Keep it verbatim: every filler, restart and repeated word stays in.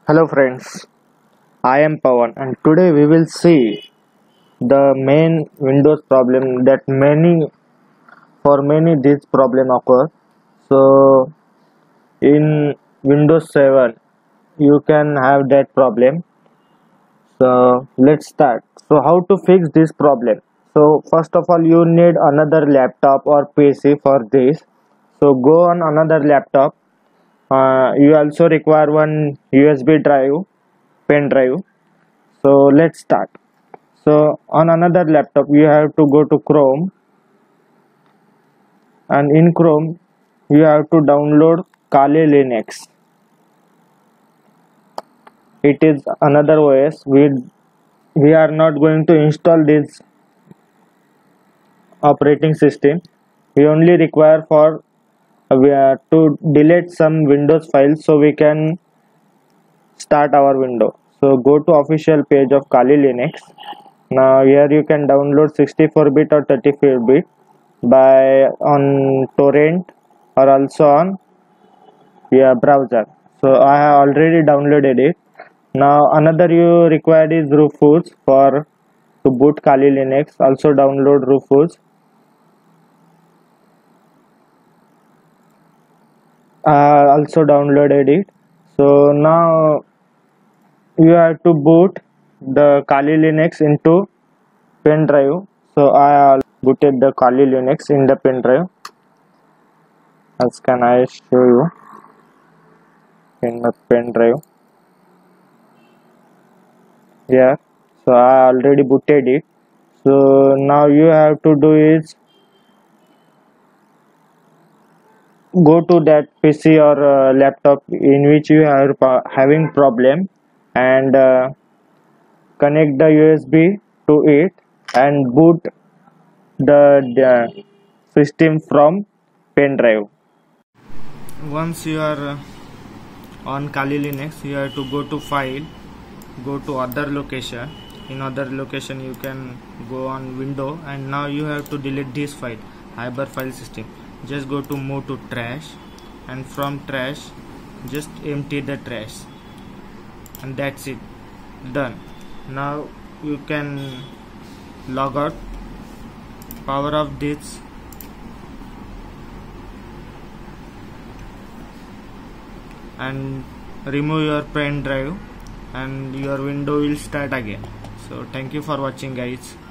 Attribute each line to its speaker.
Speaker 1: Hello friends, I am Pawan and today we will see the main Windows problem that many for many this problem occur. So in Windows seven you can have that problem. So let's start. So how to fix this problem? So first of all you need another laptop or P C for this. So go on another laptop. Uh, you also require one U S B drive, pen drive. So let's start. So on another laptop you have to go to Chrome, and in Chrome you have to download Kali Linux. It is another O S. We we are not going to install this operating system. We only require for uh, we are to delete some Windows files so we can start our window. So go to official page of Kali Linux. Now here you can download sixty-four bit or thirty-four bit by on torrent or also on your browser. So I have already downloaded it. Now another you required is Rufus for to boot Kali Linux. Also download Rufus. I also downloaded it. So now you have to boot the Kali Linux into pen drive. So I booted the Kali Linux in the pen drive. As can I show you in my pen drive? Yeah. So I already booted it. So now you have to do is go to that P C or uh, laptop in which you are having problem and uh, connect the U S B to it and boot the, the system from pen drive. Once you are uh, on Kali Linux, you have to go to file, go to other location. In other location you can go on window, and now you have to delete this file, hyper file system. Just go to move to trash, and from trash just empty the trash, and that's it, done. Now you can log out, power off this, and remove your pen drive, and your window will start again. So thank you for watching guys.